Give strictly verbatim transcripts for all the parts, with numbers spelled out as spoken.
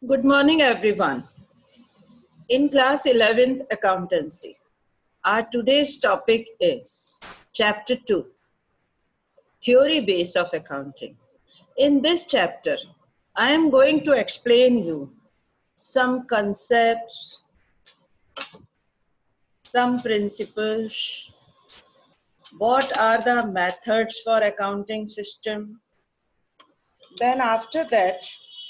Good morning, everyone. In class eleventh accountancy, our today's topic is chapter two, theory base of accounting. In this chapter, I am going to explain you some concepts, some principles, what are the methods for accounting system. Then after that,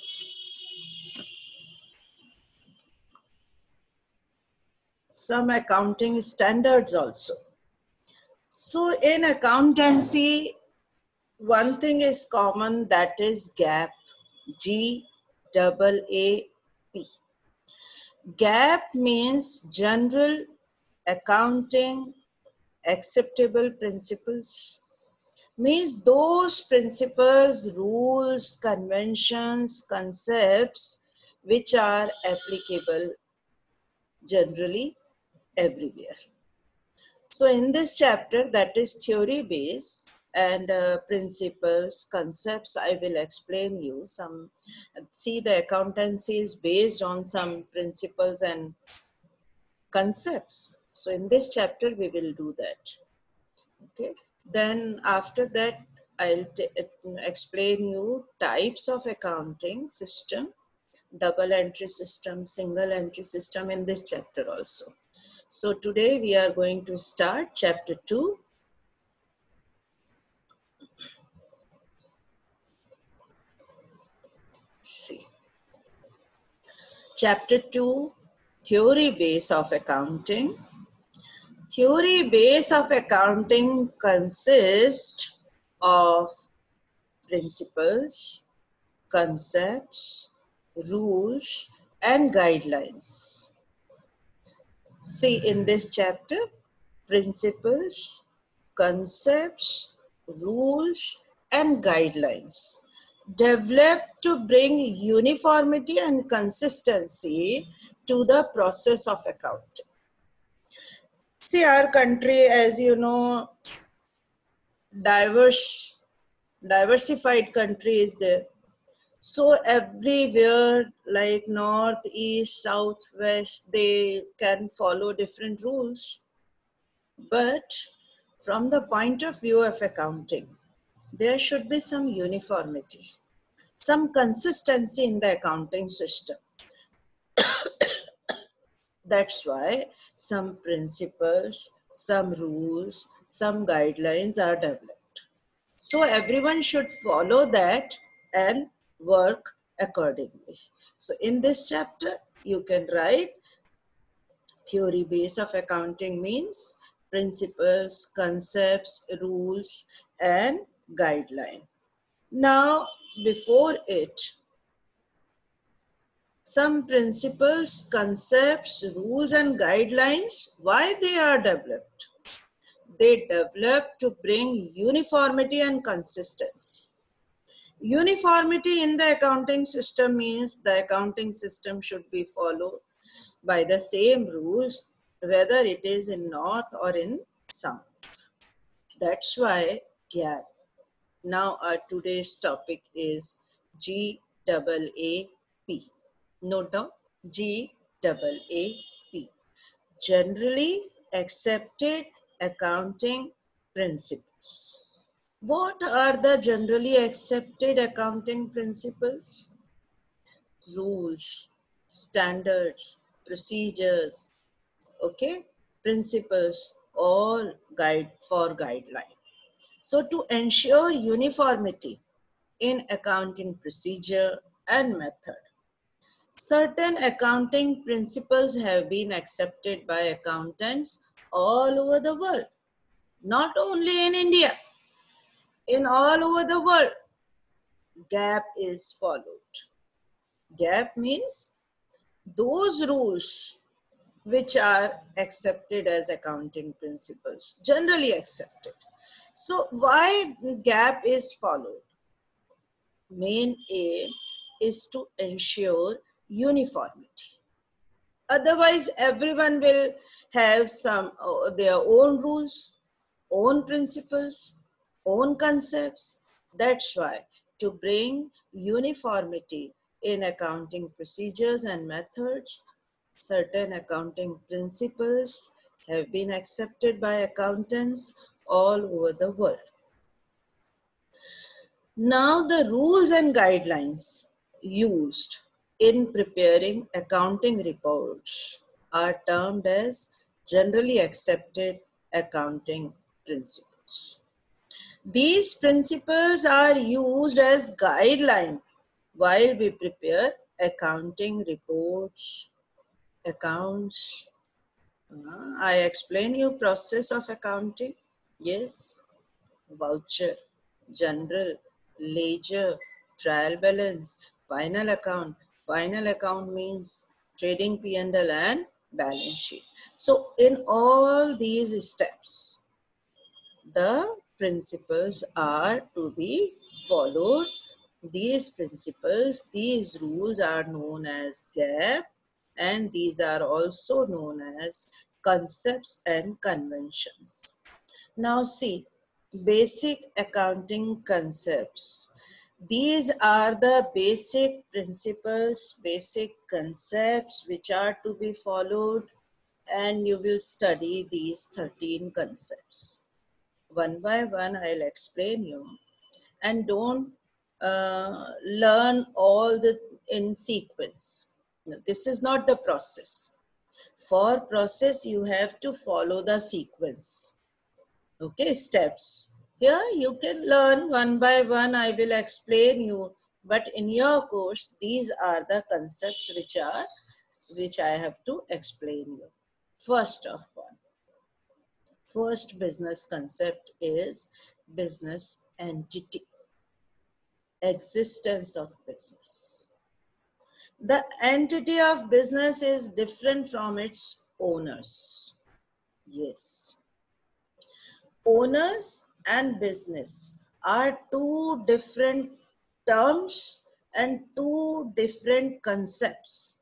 some accounting standards also. So in accountancy, one thing is common, that is GAAP, G A A P. GAAP means General Accounting Acceptable Principles. Means those principles, rules, conventions, concepts which are applicable generally everywhere. So in this chapter, that is theory base and uh, principles, concepts, I will explain you some. See, the accountancy is based on some principles and concepts. So in this chapter, we will do that. Okay. Then after that, I'll explain you types of accounting system, double entry system, single entry system in this chapter also. So today we are going to start chapter two. See. Chapter two, theory base of accounting. Theory base of accounting consists of principles, concepts, rules, and guidelines. See in this chapter, principles, concepts, rules, and guidelines developed to bring uniformity and consistency to the process of accounting. See, our country, as you know, diverse, diversified country is there. So everywhere, like north, east, south, west, they can follow different rules. But from the point of view of accounting, there should be some uniformity, some consistency in the accounting system. That's why some principles, some rules, some guidelines are developed. So everyone should follow that and work accordingly. So in this chapter, you can write theory base of accounting means principles, concepts, rules, and guideline. Now, before it, some principles, concepts, rules, and guidelines, why they are developed? They develop to bring uniformity and consistency. Uniformity in the accounting system means the accounting system should be followed by the same rules, whether it is in north or in south. That's why GAAP. Now our today's topic is G A A P. Note down, G A A P. Generally Accepted Accounting Principles. What are the generally accepted accounting principles? Rules, standards, procedures, okay, principles, all guide for guideline. So to ensure uniformity in accounting procedure and method, certain accounting principles have been accepted by accountants all over the world, not only in India, in all over the world. GAAP is followed. GAAP means those rules which are accepted as accounting principles, generally accepted. So why GAAP is followed? Main aim is to ensure uniformity. Otherwise, everyone will have some uh, their own rules, own principles, own concepts. That's why to bring uniformity in accounting procedures and methods, certain accounting principles have been accepted by accountants all over the world. Now, the rules and guidelines used in preparing accounting reports are termed as generally accepted accounting principles. These principles are used as guideline while we prepare accounting reports, accounts. Uh, I explain you process of accounting. Yes, voucher, general, ledger, trial balance, final account. Final account means trading P and L and balance sheet. So in all these steps, the principles are to be followed. These principles, these rules are known as GAAP, and these are also known as concepts and conventions. Now see, basic accounting concepts. These are the basic principles, basic concepts which are to be followed, and you will study these thirteen concepts. One by one, I'll explain you. And don't uh, learn all the in sequence. This is not the process. For process, you have to follow the sequence. Okay, steps. Here you can learn one by one. I will explain you. But in your course, these are the concepts which are which I have to explain you. First of all, first business concept is business entity, existence of business. The entity of business is different from its owners. Yes. Owners and business are two different terms and two different concepts.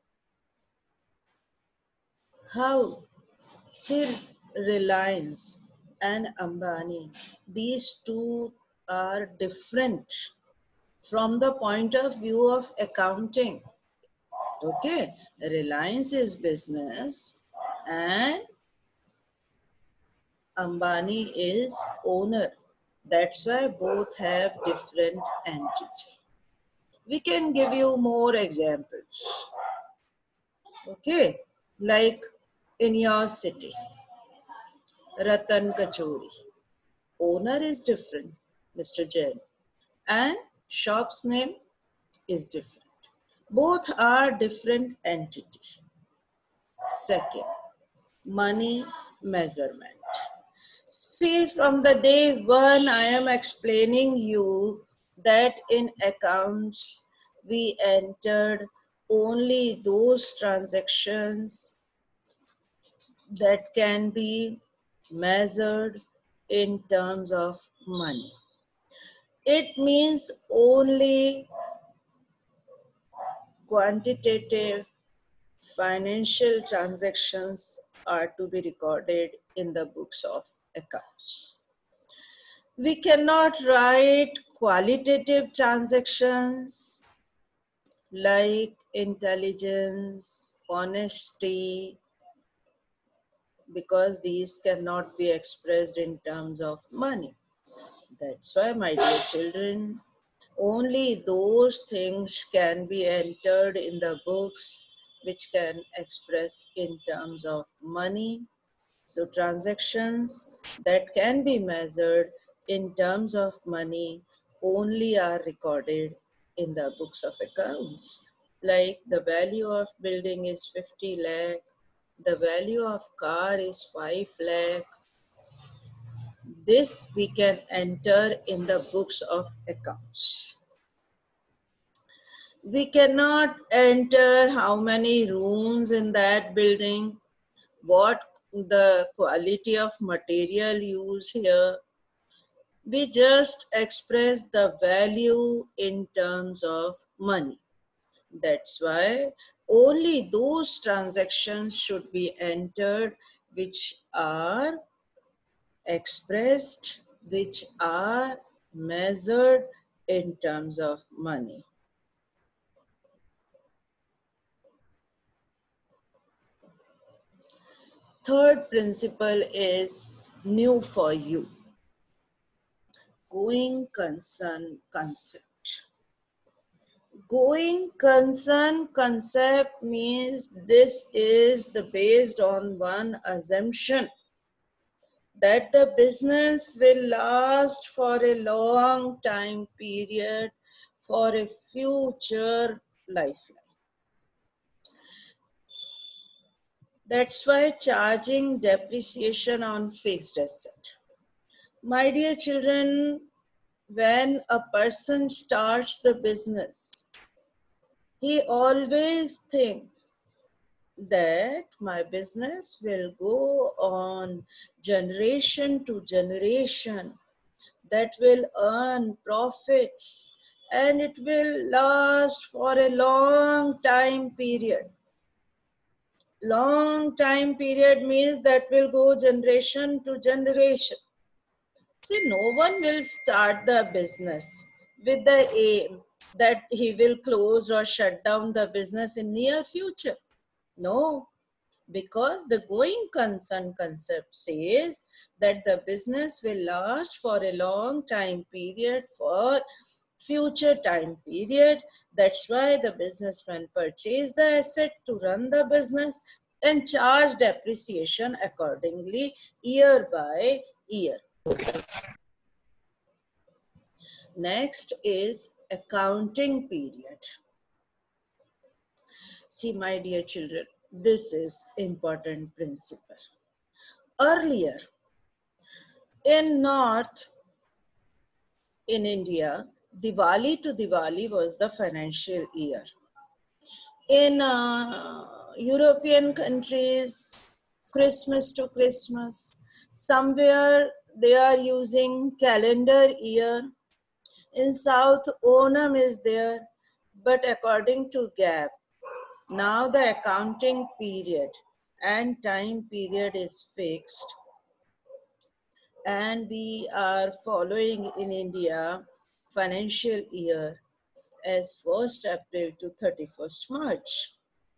How? Say Reliance and Ambani, these two are different from the point of view of accounting. Okay, Reliance is business and Ambani is owner. That's why both have different entity. We can give you more examples. Okay, like in your city, Ratan Kachori. Owner is different, Mister Jain, and shop's name is different. Both are different entity. Second, money measurement. See, from the day one, I am explaining you that in accounts, we entered only those transactions that can be measured in terms of money. It means only quantitative financial transactions are to be recorded in the books of accounts. We cannot write qualitative transactions like intelligence, honesty, because these cannot be expressed in terms of money. That's why, my dear children, only those things can be entered in the books which can express in terms of money. So transactions that can be measured in terms of money only are recorded in the books of accounts. Like the value of building is fifty lakh, the value of car is five lakh. This we can enter in the books of accounts. We cannot enter how many rooms in that building, what the quality of material used here. We just express the value in terms of money. That's why only those transactions should be entered which are expressed, which are measured in terms of money. Third principle is new for you. Going concern concept. Going concern concept means this is the based on one assumption that the business will last for a long time period for a future lifeline. That's why charging depreciation on fixed asset. My dear children, when a person starts the business, he always thinks that my business will go on generation to generation, that will earn profits, and it will last for a long time period. Long time period means that will go generation to generation. See, no one will start the business with the aim that he will close or shut down the business in near future. No, because the going concern concept says that the business will last for a long time period for future time period. That's why the businessman purchase the asset to run the business and charge depreciation accordingly year by year. Next is accounting period. See, my dear children, this is important principle. Earlier, in North, in India, Diwali to Diwali was the financial year. In uh, European countries, Christmas to Christmas, somewhere they are using calendar year. In South, Onam is there, but according to Gap, now the accounting period and time period is fixed, and we are following in India financial year as first April to thirty-first March.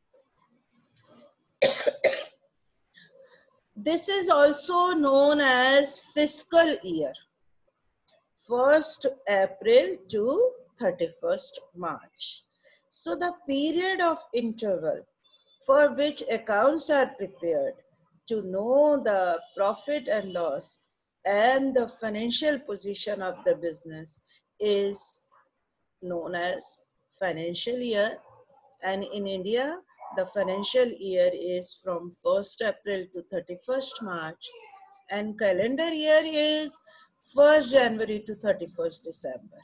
This is also known as fiscal year, first April to thirty-first March. So the period of interval for which accounts are prepared to know the profit and loss and the financial position of the business is known as financial year. And in India, the financial year is from first April to thirty-first March, and calendar year is first January to thirty-first December.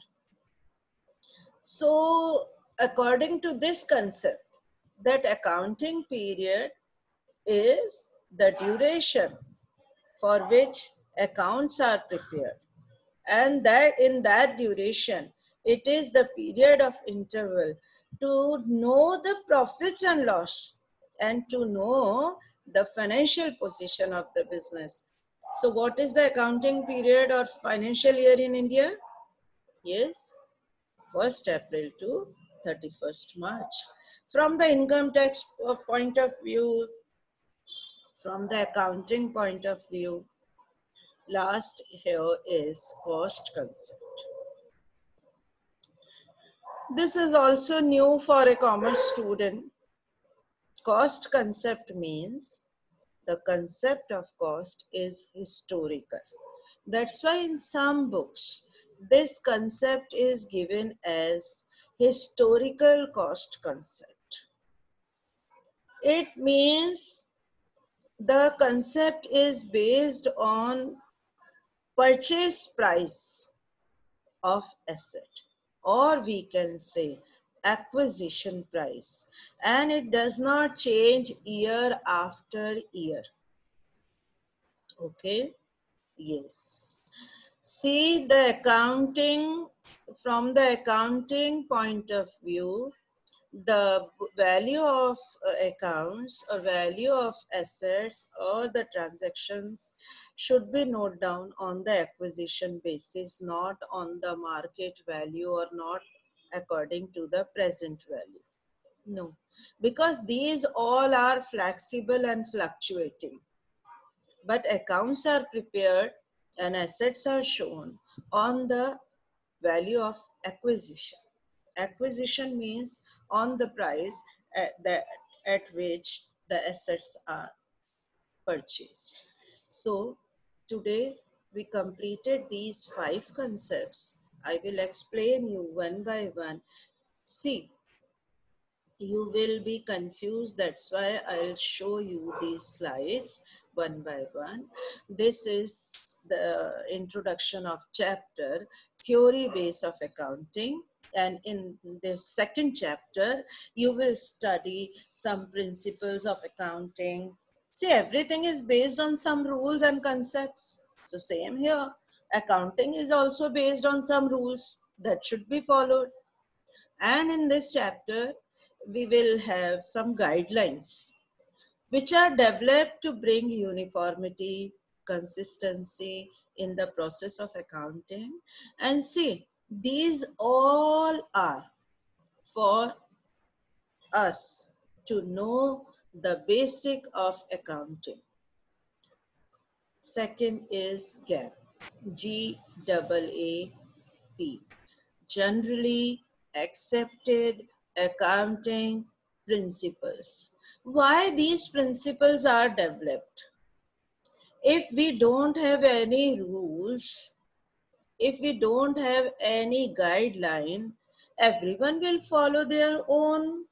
So according to this concept, that accounting period is the duration for which accounts are prepared, and that in that duration it is the period of interval to know the profits and loss and to know the financial position of the business. So what is the accounting period or financial year in India? Yes, first April to thirty-first March. From the income tax point of view, from the accounting point of view, last here is cost concept. This is also new for a commerce student. Cost concept means the concept of cost is historical. That's why in some books, this concept is given as historical cost concept. It means the concept is based on purchase price of asset, or we can say acquisition price, and it does not change year after year. Okay, yes. See, the accounting, from the accounting point of view, the value of uh, accounts or value of assets or the transactions should be noted down on the acquisition basis, not on the market value or not according to the present value. No, because these all are flexible and fluctuating. but accounts are prepared and assets are shown on the value of acquisition. Acquisition means on the price at, the, at which the assets are purchased. So today we completed these five concepts. I will explain you one by one. See, you will be confused. That's why I'll show you these slides one by one. This is the introduction of chapter theory base of accounting. And in the second chapter, you will study some principles of accounting. See, everything is based on some rules and concepts. So same here. Accounting is also based on some rules that should be followed. And in this chapter, we will have some guidelines which are developed to bring uniformity, consistency in the process of accounting. And see, these all are for us to know the basic of accounting. Second is GAAP, G A A P. Generally accepted accounting principles. Why these principles are developed? If we don't have any rules, if we don't have any guideline, everyone will follow their own.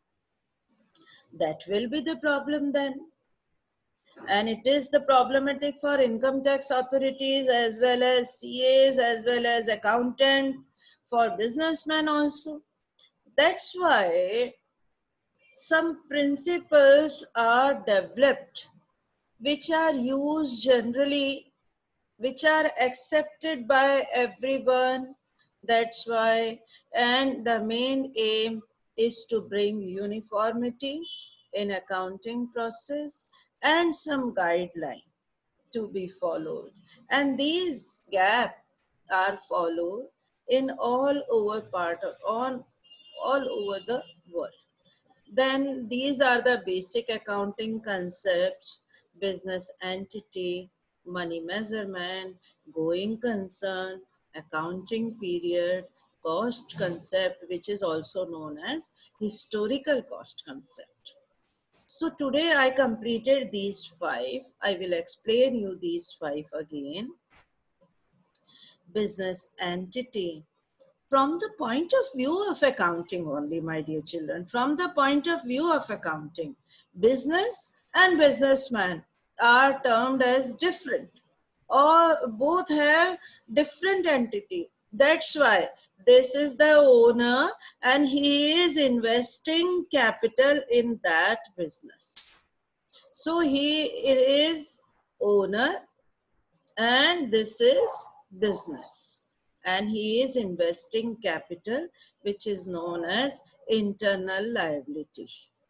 That will be the problem then. And it is the problematic for income tax authorities as well as C As as well as accountant, for businessmen also. That's why some principles are developed which are used generally, which are accepted by everyone. That's why, and the main aim is to bring uniformity in accounting process and some guideline to be followed. And these gaps are followed in all over part of, on all over the world. Then these are the basic accounting concepts: business entity, money measurement, going concern, accounting period, cost concept, which is also known as historical cost concept. So today I completed these five. I will explain you these five again. Business entity. From the point of view of accounting only, my dear children, from the point of view of accounting, business and businessman are termed as different, or both have different entity. That's why this is the owner and he is investing capital in that business. So he is owner and this is business, and he is investing capital which is known as internal liability.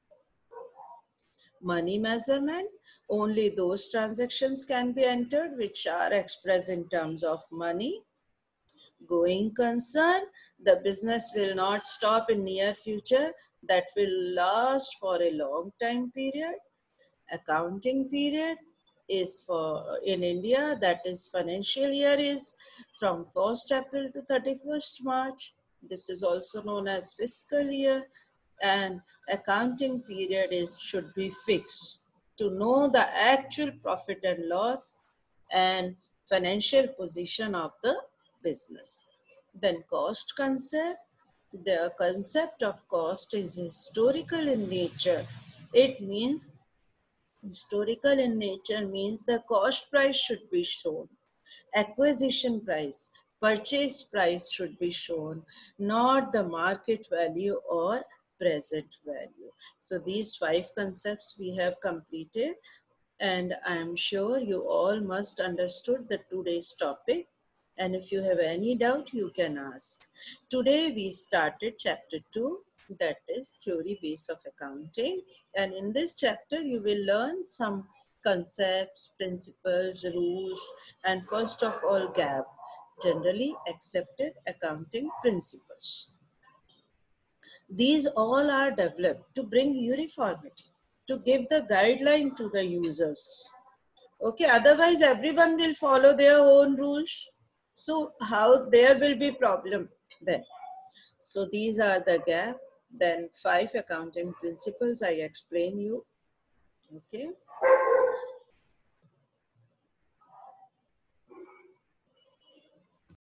Money measurement, only those transactions can be entered which are expressed in terms of money. Going concern, the business will not stop in near future, that will last for a long time period. Accounting period is for in India, that is financial year is from first April to thirty-first March. This is also known as fiscal year, and accounting period is should be fixed to know the actual profit and loss and financial position of the business. Then cost concept. The concept of cost is historical in nature. It means historical in nature means the cost price should be shown, acquisition price, purchase price should be shown, not the market value or present value. So these five concepts we have completed, and I am sure you all must understood the today's topic. And if you have any doubt, you can ask. Today we started chapter two, that is theory base of accounting. And in this chapter, you will learn some concepts, principles, rules, and first of all, GAAP, generally accepted accounting principles. These all are developed to bring uniformity, to give the guideline to the users. Okay, otherwise everyone will follow their own rules. So how there will be problem then. So these are the gap. Then five accounting principles I explain you. Okay.